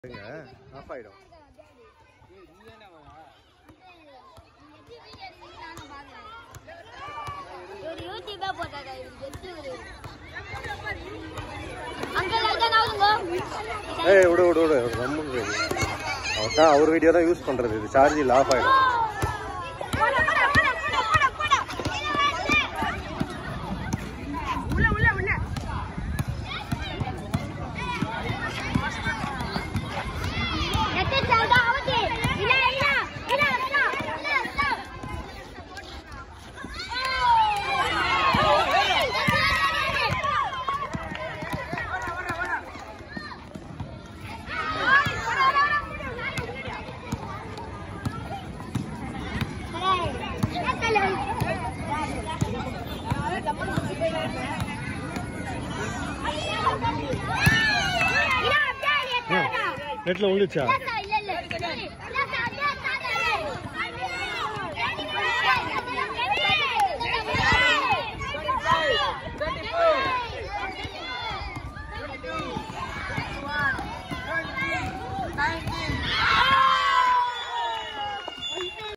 Of ஆயிடும். ஏய் விடு விடு விடு ரொம்ப அவர்தான் அவர் வீடியோ தான் யூஸ் பண்றது. இது சார்ஜ் இல்ல ஆஃப் ஆயிடும். நெட்ல விழுச்சா?